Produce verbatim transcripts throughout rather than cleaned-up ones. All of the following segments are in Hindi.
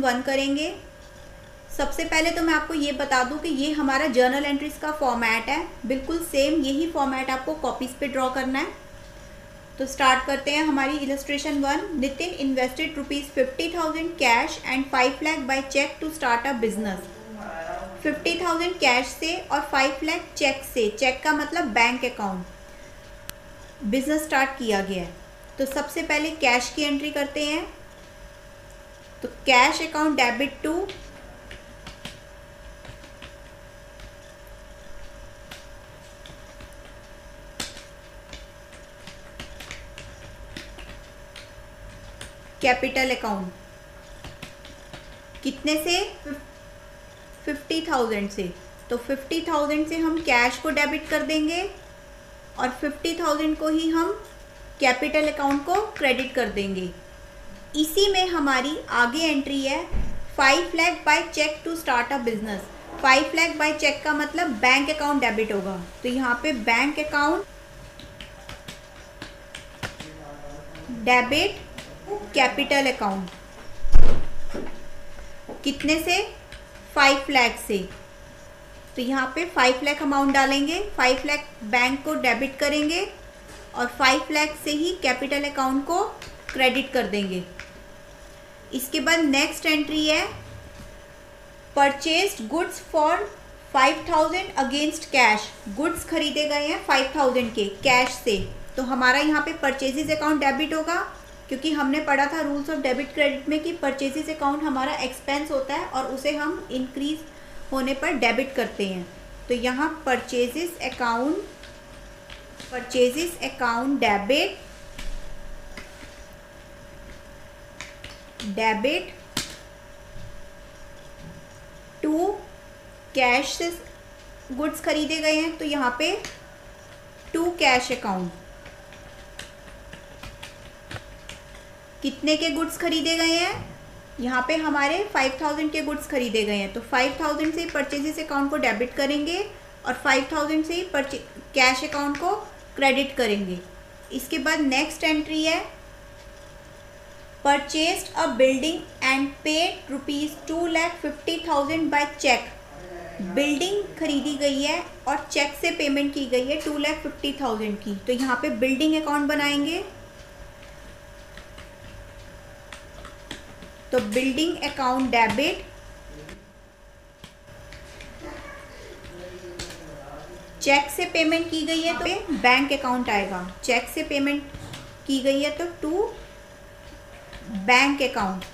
वन करेंगे। सबसे पहले तो मैं आपको ये बता दूं कि ये हमारा जर्नल एंट्रीज का फॉर्मेट है, बिल्कुल सेम यही फॉर्मेट आपको कॉपीज पे ड्रॉ करना है। तो स्टार्ट करते हैं हमारी illustration one. Nitin invested rupees fifty thousand cash and five lakh by cheque to start a business. Fifty thousand cash से और फाइव लाख चेक से, चेक का मतलब बैंक अकाउंट, बिजनेस स्टार्ट किया गया है। तो सबसे पहले कैश की एंट्री करते हैं। तो cash account debit to capital account, कितने से? फिफ्टी थाउजेंड से। तो फिफ्टी थाउजेंड से हम कैश को डेबिट कर देंगे और फिफ्टी थाउजेंड को ही हम कैपिटल अकाउंट को क्रेडिट कर देंगे। इसी में हमारी आगे एंट्री है five lakh by cheque to start a business. Five lakh by cheque का मतलब बैंक अकाउंट डेबिट होगा। तो यहाँ पे bank account debit capital account, कितने से? फाइव लाख से। तो यहाँ पे फाइव लाख अमाउंट डालेंगे, फाइव लाख बैंक को डेबिट करेंगे और फाइव लाख से ही कैपिटल अकाउंट को क्रेडिट कर देंगे। इसके बाद नेक्स्ट एंट्री है purchased goods for five thousand against cash. Goods खरीदे गए हैं फाइव थाउजेंड के कैश से। तो हमारा यहाँ पे परचेजेस अकाउंट डेबिट होगा, क्योंकि हमने पढ़ा था रूल्स ऑफ डेबिट क्रेडिट में कि परचेजेस अकाउंट हमारा एक्सपेंस होता है और उसे हम इंक्रीज होने पर डेबिट करते हैं। तो यहाँ purchases account purchases account debit debit to cash से गुड्स खरीदे गए हैं। तो यहाँ पे टू कैश अकाउंट, कितने के गुड्स खरीदे गए हैं? यहाँ पे हमारे फाइव थाउजेंड के गुड्स खरीदे गए हैं। तो फाइव थाउजेंड से परचेजेस अकाउंट को डेबिट करेंगे और फाइव थाउजेंड से ही कैश अकाउंट को क्रेडिट करेंगे। इसके बाद नेक्स्ट एंट्री है purchased a building and paid rupees two lakh fifty thousand by cheque. Building खरीदी गई है और चेक से पेमेंट की गई है टू लैख फिफ्टी थाउजेंड की। तो यहाँ पे बिल्डिंग अकाउंट बनाएंगे। तो बिल्डिंग अकाउंट डेबिट चेक से पेमेंट की गई है तो बैंक अकाउंट आएगा। चेक से पेमेंट की गई है तो टू बैंक अकाउंट।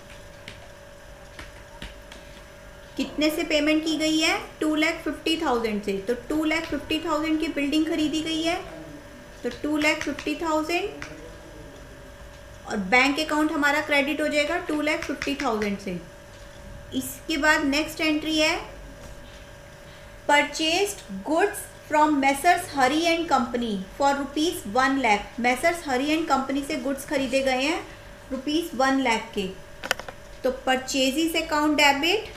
कितने से पेमेंट की गई है? टू लैख फिफ्टी थाउजेंड से। तो टू लैख फिफ्टी थाउजेंड की बिल्डिंग खरीदी गई है। तो टू लैख फिफ्टी थाउजेंड और बैंक अकाउंट हमारा क्रेडिट हो जाएगा टू लैख फिफ्टी थाउजेंड से। इसके बाद नेक्स्ट एंट्री है purchased goods from messrs Hari and company for rupees one lakh. Messrs Hari and company से गुड्स खरीदे गए हैं रुपीज वन लाख के। तो परचेजेस अकाउंट डेबिट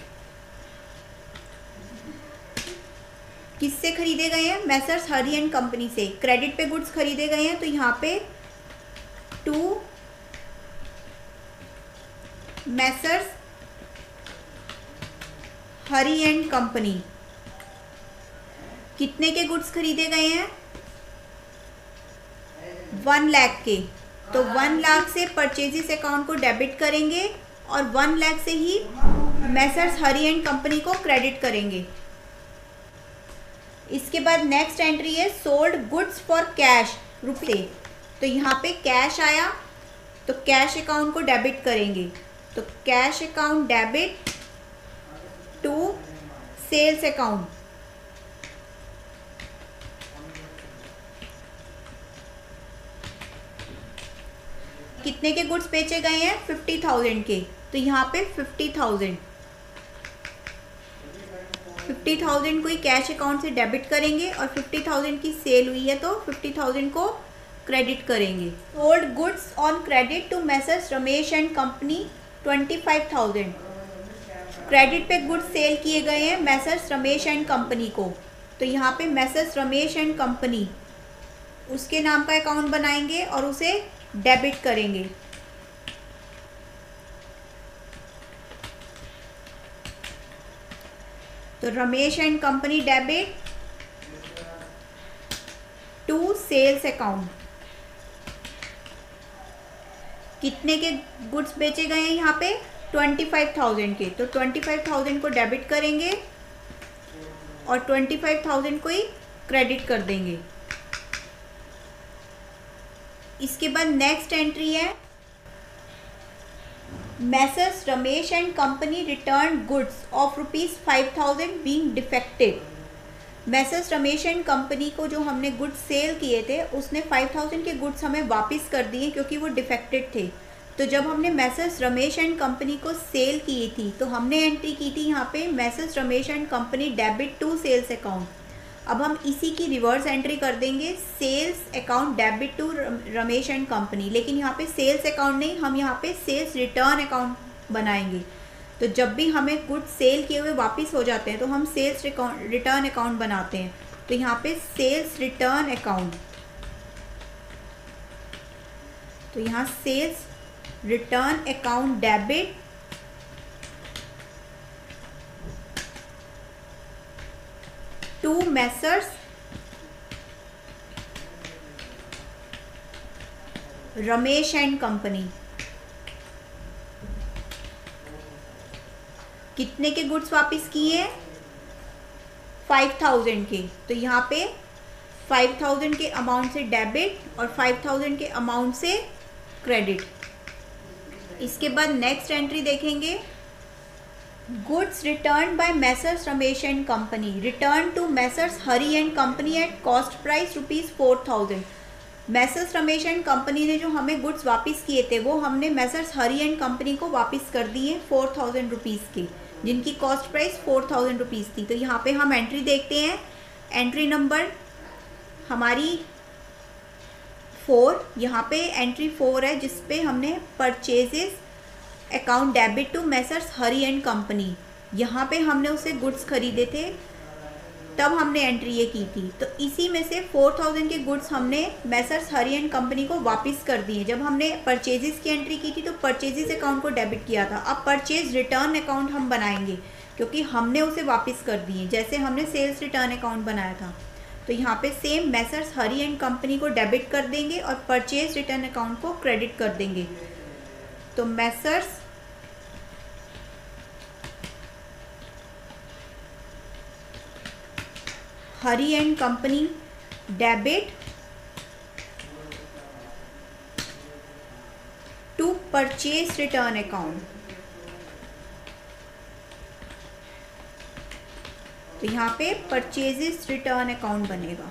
किससे खरीदे गए हैं? मेसर्स हरी एंड कंपनी से। क्रेडिट पे गुड्स खरीदे गए हैं तो यहाँ पे to messrs Hari and company. कितने के गुड्स खरीदे गए हैं? वन लाख के। तो वन लाख से परचेजेस अकाउंट को डेबिट करेंगे और वन लाख से ही मेसर्स हरी एंड कंपनी को क्रेडिट करेंगे। इसके बाद नेक्स्ट एंट्री है सोल्ड गुड्स फॉर कैश रुपये। तो यहाँ पे कैश आया तो कैश अकाउंट को डेबिट करेंगे। तो cash account debit to sales account. कितने के गुड्स बेचे गए हैं? फिफ्टी थाउजेंड के। तो यहाँ पे फिफ्टी थाउजेंड फिफ्टी थाउजेंड को ही कैश अकाउंट से डेबिट करेंगे और फिफ्टी थाउजेंड की सेल हुई है तो फिफ्टी थाउजेंड को क्रेडिट करेंगे। Sold goods on credit to messrs Ramesh and company twenty five thousand. Credit पे गुड्स सेल किए गए हैं मेसर्स रमेश एंड कंपनी को। तो यहाँ पे मेसर्स रमेश एंड कंपनी उसके नाम का अकाउंट बनाएंगे और उसे डेबिट करेंगे। तो Ramesh and company debit to sales account. कितने के गुड्स बेचे गए हैं यहाँ पे? ट्वेंटी फाइव थाउजेंड के। तो ट्वेंटी फाइव थाउजेंड को डेबिट करेंगे और ट्वेंटी फाइव थाउजेंड को ही क्रेडिट कर देंगे। इसके बाद नेक्स्ट एंट्री है messrs Ramesh and company return goods of rupees five thousand being defected. Messrs Ramesh and company को जो हमने गुड्स सेल किए थे उसने फाइव थाउजेंड के गुड्स हमें वापस कर दिए क्योंकि वो डिफेक्टेड थे। तो जब हमने मैसर्स रमेश एंड कंपनी को सेल की थी तो हमने एंट्री की थी यहाँ पे messrs Ramesh and company debit to sales account. अब हम इसी की रिवर्स एंट्री कर देंगे, sales account debit to Ramesh and company. लेकिन यहाँ पे सेल्स अकाउंट नहीं, हम यहाँ पे सेल्स रिटर्न अकाउंट बनाएंगे। तो जब भी हमें गुड्स सेल किए हुए वापस हो जाते हैं तो हम सेल्स रिटर्न अकाउंट बनाते हैं। तो यहाँ पे सेल्स रिटर्न अकाउंट, तो यहाँ sales return account debit to messrs Ramesh and company. कितने के गुड्स वापस किए? फाइव थाउजेंड के। तो यहाँ पे फाइव थाउजेंड के अमाउंट से डेबिट और फाइव थाउजेंड के अमाउंट से क्रेडिट। इसके बाद नेक्स्ट एंट्री देखेंगे, goods return by messrs Ramesh and company return to messrs Hari and company at cost price rupees four thousand. Messrs Ramesh and company ने जो हमें गुड्स वापस किए थे वो हमने मैसर्स हरी एंड कंपनी को वापस कर दिए फोर थाउजेंड रुपीज़ के, जिनकी cost price four thousand rupees थी। तो यहाँ पे हम एंट्री देखते हैं, एंट्री नंबर हमारी फोर, यहाँ पे एंट्री फोर है जिसपे हमने purchases account debit to messrs Hari and company, यहाँ पे हमने उसे गुड्स खरीदे थे तब हमने एंट्री ये की थी। तो इसी में से फोर थाउजेंड के गुड्स हमने मैसर्स हरी एंड कंपनी को वापस कर दिए। जब हमने परचेजेस की एंट्री की थी तो परचेजेस अकाउंट को डेबिट किया था। अब परचेज रिटर्न अकाउंट हम बनाएंगे क्योंकि हमने उसे वापस कर दिए, जैसे हमने सेल्स रिटर्न अकाउंट बनाया था। तो यहाँ पे same messrs Hari and company को डेबिट कर देंगे और परचेज रिटर्न अकाउंट को क्रेडिट कर देंगे। तो messrs Hari and company debit to purchase return account. तो यहाँ पे परचेजेस रिटर्न अकाउंट बनेगा।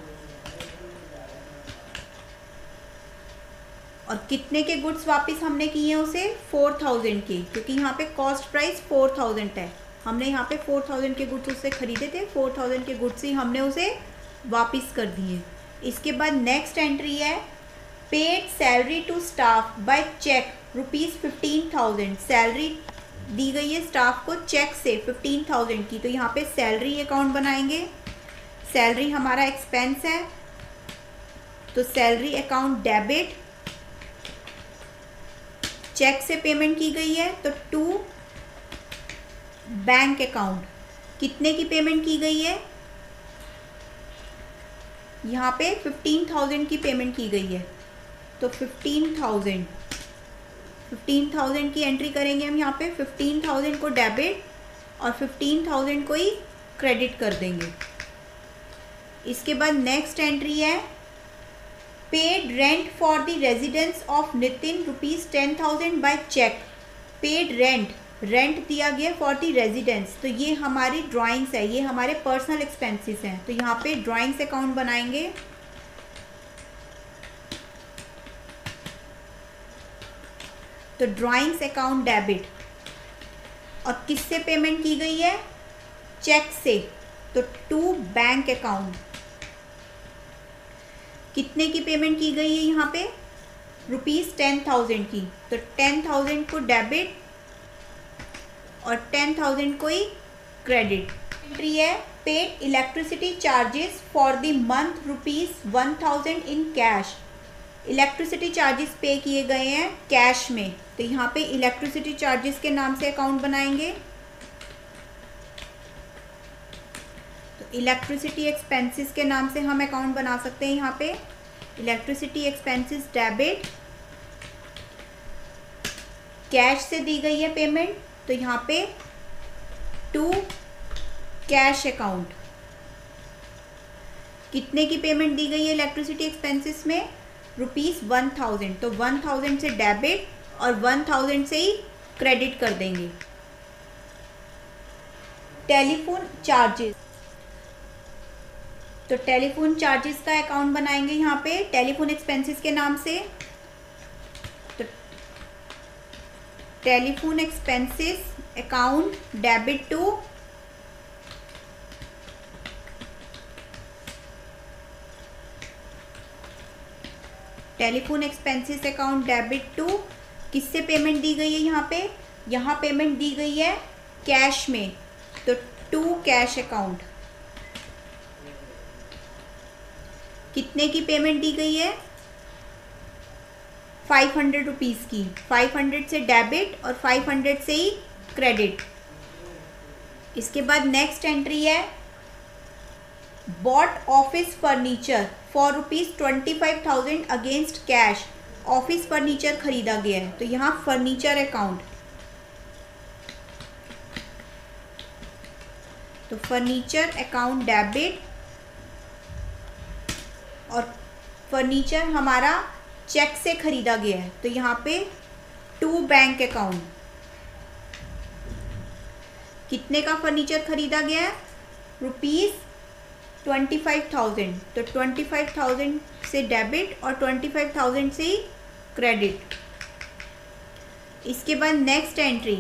और कितने के गुड्स वापस हमने किए हैं उसे? फोर थाउजेंड के, क्योंकि यहाँ पे कॉस्ट प्राइस फोर थाउजेंड है। हमने यहाँ पे फोर थाउजेंड के गुड्स उससे खरीदे थे, फोर थाउजेंड के गुड्स ही हमने उसे वापस कर दिए। इसके बाद नेक्स्ट एंट्री है paid salary to staff by cheque rupees fifteen thousand. Salary दी गई है स्टाफ को चेक से फिफ्टीन थाउजेंड की। तो यहाँ पे सैलरी अकाउंट बनाएंगे, सैलरी हमारा एक्सपेंस है तो सैलरी अकाउंट डेबिट, चेक से पेमेंट की गई है तो टू बैंक अकाउंट। कितने की पेमेंट की गई है? यहाँ पे फिफ्टीन थाउजेंड की पेमेंट की गई है तो फिफ्टीन थाउजेंड फिफ्टीन थाउजेंड की एंट्री करेंगे हम यहाँ पे। फिफ्टीन थाउजेंड को डेबिट और फिफ्टीन थाउजेंड को ही क्रेडिट कर देंगे। इसके बाद नेक्स्ट एंट्री है paid rent for the residence of Nitin rupees ten thousand by cheque. Paid rent, rent दिया गया फॉर दी रेजिडेंस। तो ये हमारी ड्राइंग्स है, ये हमारे पर्सनल एक्सपेंसेस हैं। तो यहाँ पे ड्राइंग्स अकाउंट बनाएंगे। तो ड्राइंग्स अकाउंट डेबिट, और किससे पेमेंट की गई है? चेक से, तो टू बैंक अकाउंट। कितने की पेमेंट की गई है यहाँ पे? रुपीज़ टेन थाउजेंड की। तो टेन थाउजेंड को डेबिट और टेन थाउजेंड को ही क्रेडिट। एंट्री है paid electricity charges for the month rupees one thousand in cash. Electricity charges pay किए गए हैं कैश में। तो यहाँ पे इलेक्ट्रिसिटी चार्जेस के नाम से अकाउंट बनाएंगे। इलेक्ट्रिसिटी एक्सपेंसेस के नाम से हम अकाउंट बना सकते हैं। यहाँ पे इलेक्ट्रिसिटी एक्सपेंसेस डेबिट, कैश से दी गई है पेमेंट, तो यहाँ पे टू कैश अकाउंट। कितने की पेमेंट दी गई है इलेक्ट्रिसिटी एक्सपेंसेस में? Rupees one thousand. तो वन थाउजेंड से डेबिट और वन थाउजेंड से ही क्रेडिट कर देंगे। टेलीफोन चार्जेस, तो टेलीफोन चार्जेस का अकाउंट बनाएंगे यहाँ पे टेलीफोन एक्सपेंसेस के नाम से। तो telephone expenses account debit to telephone expenses account debit to किससे पेमेंट दी गई है? यहाँ पे यहाँ पेमेंट दी गई है कैश में, तो टू कैश अकाउंट। कितने की पेमेंट दी गई है? फाइव हंड्रेड रुपीज़ की। फाइव हंड्रेड से डेबिट और फाइव हंड्रेड से ही क्रेडिट। इसके बाद नेक्स्ट एंट्री है bought office furniture for rupees twenty five thousand against cash. Office furniture खरीदा गया है, तो यहाँ फर्नीचर अकाउंट। तो फर्नीचर अकाउंट डेबिट, और फर्नीचर हमारा चेक से खरीदा गया है, तो यहाँ पे टू बैंक अकाउंट। कितने का फर्नीचर खरीदा गया है? Rupees twenty five thousand. तो ट्वेंटी फाइव थाउजेंड से डेबिट और ट्वेंटी फाइव थाउजेंड से क्रेडिट। इसके बाद next entry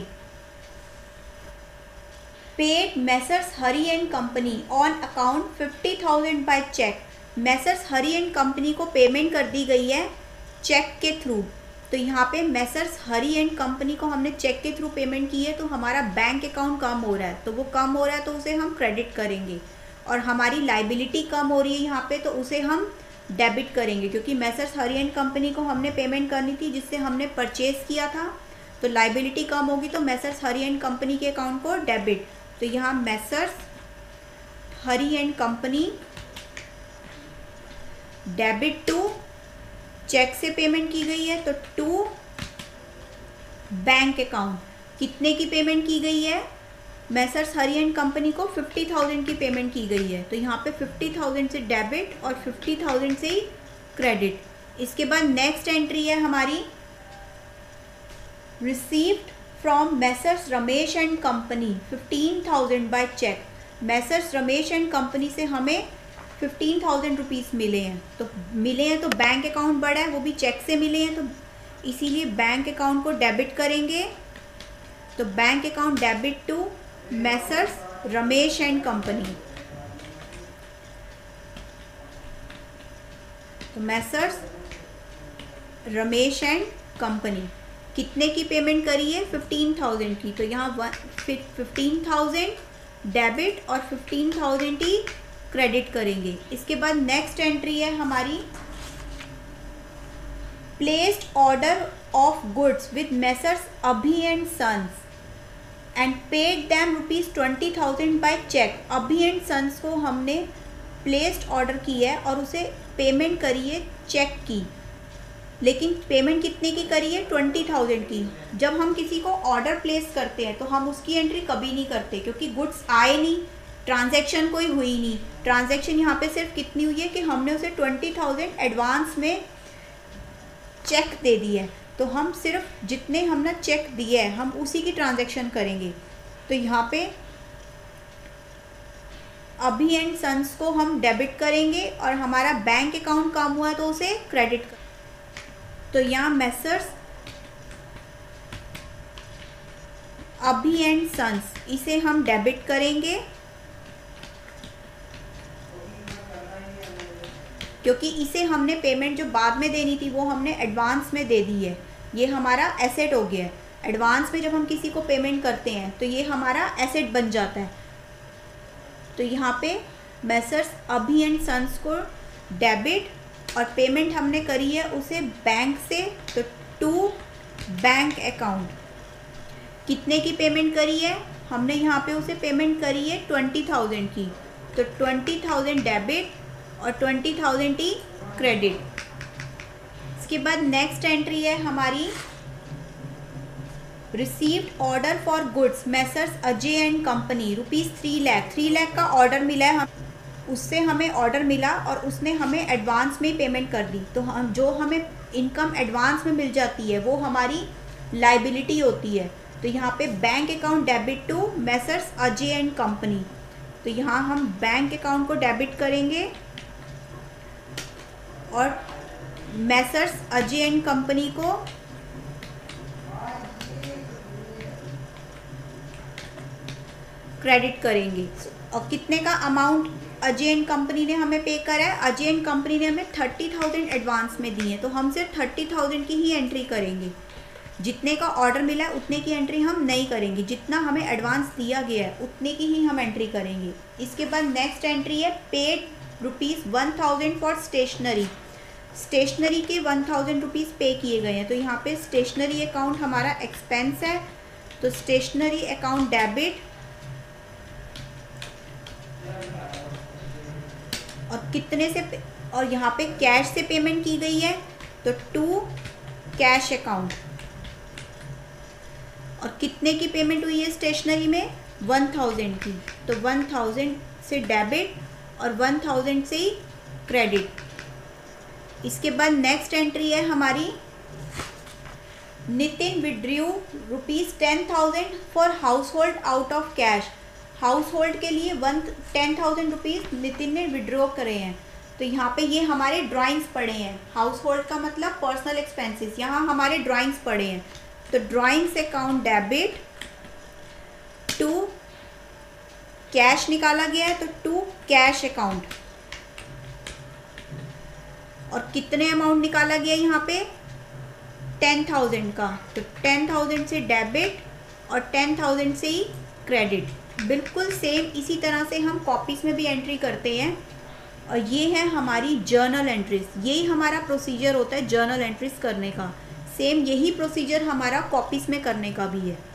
paid messrs Hari and company on account fifty thousand by cheque. Messrs Hari and company को पेमेंट कर दी गई है चेक के थ्रू। तो यहाँ पे मैसर्स हरी एंड कंपनी को हमने चेक के थ्रू पेमेंट की है, तो हमारा बैंक अकाउंट कम हो रहा है, तो वो कम हो रहा है तो उसे हम क्रेडिट करेंगे। और हमारी लाइबिलिटी कम हो रही है यहाँ पे, तो उसे हम डेबिट करेंगे, क्योंकि मैसर्स हरी एंड कंपनी को हमने पेमेंट करनी थी जिससे हमने परचेज किया था। तो लाइबिलिटी कम होगी तो मैसर्स हरी एंड कंपनी के अकाउंट को डेबिट। तो यहाँ messrs Hari and company debit to cheque से पेमेंट की गई है, तो टू बैंक अकाउंट। कितने की पेमेंट की गई है? मैसर्स हरी एंड कंपनी को फिफ्टी थाउजेंड की पेमेंट की गई है, तो यहाँ पे फिफ्टी थाउजेंड से डेबिट और फिफ्टी थाउजेंड से ही क्रेडिट। इसके बाद नेक्स्ट एंट्री है हमारी received from messrs Ramesh and company fifteen thousand by cheque. Messrs Ramesh and company से हमें फिफ्टीन थाउजेंड रुपीज़ मिले हैं, तो मिले हैं तो बैंक अकाउंट बड़ा है, वो भी चेक से मिले हैं, तो इसीलिए बैंक अकाउंट को डेबिट करेंगे। तो bank account debit to messrs Ramesh and company. तो मैसर्स रमेश एंड कंपनी कितने की पेमेंट करी है? फिफ्टीन थाउजेंड की। तो यहाँ फिफ्टीन थाउजेंड डेबिट और फिफ्टीन थाउजेंड ही क्रेडिट करेंगे। इसके बाद नेक्स्ट एंट्री है हमारी placed order of goods with messrs Abhi and sons and paid them rupees twenty thousand by cheque. Abhi and sons को हमने प्लेस्ड ऑर्डर की है और उसे पेमेंट करी है चेक की, लेकिन पेमेंट कितने की करी है? ट्वेंटी थाउजेंड की। जब हम किसी को ऑर्डर प्लेस करते हैं तो हम उसकी एंट्री कभी नहीं करते, क्योंकि गुड्स आए नहीं, ट्रांजैक्शन कोई हुई नहीं। ट्रांजैक्शन यहाँ पे सिर्फ कितनी हुई है कि हमने उसे ट्वेंटी थाउजेंड एडवांस में चेक दे दी है, तो हम सिर्फ जितने हमने चेक दिए है हम उसी की ट्रांजैक्शन करेंगे। तो यहाँ पे अभी एंड सन्स को हम डेबिट करेंगे और हमारा बैंक अकाउंट कम हुआ है तो उसे क्रेडिट कर। तो यहाँ मैसर्स अभी एंड सन्स इसे हम डेबिट करेंगे, क्योंकि इसे हमने पेमेंट जो बाद में देनी थी वो हमने एडवांस में दे दी है। ये हमारा एसेट हो गया है। एडवांस में जब हम किसी को पेमेंट करते हैं तो ये हमारा एसेट बन जाता है। तो यहाँ पे मैसर्स अभी एंड सन्स को डेबिट और पेमेंट हमने करी है उसे बैंक से, तो टू बैंक अकाउंट। कितने की पेमेंट करी है? हमने यहाँ पे उसे पेमेंट करी है ट्वेंटी थाउजेंड की, तो तो ट्वेंटी थाउजेंड डेबिट और ट्वेंटी थाउजेंड ही क्रेडिट। इसके बाद नेक्स्ट एंट्री है हमारी received order for goods messrs Ajay and company rupees three lakh three lakh का ऑर्डर मिला है, हम उससे हमें ऑर्डर मिला और उसने हमें एडवांस में पेमेंट कर दी। तो हम जो हमें इनकम एडवांस में मिल जाती है वो हमारी लाइबिलिटी होती है। तो यहाँ पे bank account debit to messrs Ajay and company, तो यहाँ हम बैंक अकाउंट को डेबिट करेंगे और मैसर्स अजय एंड कंपनी को क्रेडिट करेंगे। और कितने का अमाउंट अजय एंड कंपनी ने हमें पे करा है? अजय एंड कंपनी ने हमें थर्टी थाउजेंड एडवांस में दिए हैं, तो हम सिर्फ थर्टी थाउजेंड की ही एंट्री करेंगे। जितने का ऑर्डर मिला है उतने की एंट्री हम नहीं करेंगे, जितना हमें एडवांस दिया गया है उतने की ही हम एंट्री करेंगे। इसके बाद नेक्स्ट एंट्री है paid rupees one thousand for stationery. Stationery के वन थाउजेंड रुपीज़ पे किए गए हैं, तो यहाँ पे स्टेशनरी अकाउंट हमारा एक्सपेंस है, तो स्टेशनरी अकाउंट डेबिट और कितने से और यहाँ पे कैश से पेमेंट की गई है तो टू कैश अकाउंट। और कितने की पेमेंट हुई है स्टेशनरी में? वन थाउजेंड की, तो वन थाउजेंड से डेबिट और वन थाउजेंड से ही क्रेडिट। इसके बाद नेक्स्ट एंट्री है हमारी Nitin withdrew rupees ten thousand for household out of cash. Household के लिए one ten thousand rupees Nitin ने विड्रॉ करे हैं, तो यहाँ पे ये हमारे ड्राइंग्स पड़े हैं। हाउस होल्ड का मतलब पर्सनल एक्सपेंसेस, यहाँ हमारे ड्राइंग्स पड़े हैं, तो drawings account debit to cash निकाला गया है, तो टू कैश अकाउंट। और कितने अमाउंट निकाला गया यहाँ पे? टेन थाउजेंड का, तो टेन थाउजेंड से डेबिट और टेन थाउजेंड से ही क्रेडिट। बिल्कुल सेम इसी तरह से हम कॉपीज़ में भी एंट्री करते हैं। और ये है हमारी जर्नल एंट्रीज, यही हमारा प्रोसीजर होता है जर्नल एंट्रीज करने का। सेम यही प्रोसीजर हमारा कॉपीज़ में करने का भी है।